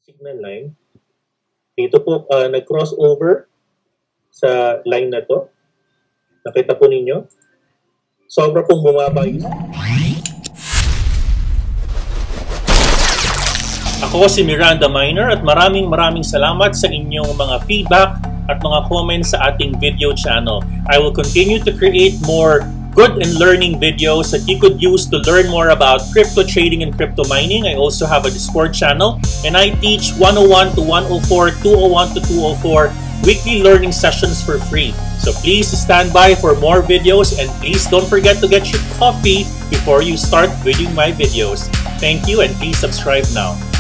signal line. Dito po, nag-cross over sa line na to. Nakita po ninyo? Sobra pong bumaba yun. Ako si Miranda Minor at maraming salamat sa inyong mga feedback at mga comments sa ating video channel. I will continue to create more good and learning videos that you could use to learn more about crypto trading and crypto mining. I also have a Discord channel and I teach 101 to 104, 201 to 204 weekly learning sessions for free. So please stand by for more videos and please don't forget to get your coffee before you start viewing my videos. Thank you and please subscribe now.